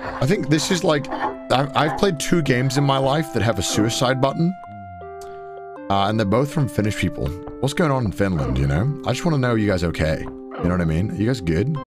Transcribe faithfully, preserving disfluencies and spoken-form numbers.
I think this is like, I've, I've played two games in my life that have a suicide button. Uh, and they're both from Finnish people. What's going on in Finland, you know? I just want to know, are you guys okay? You know what I mean? Are you guys good?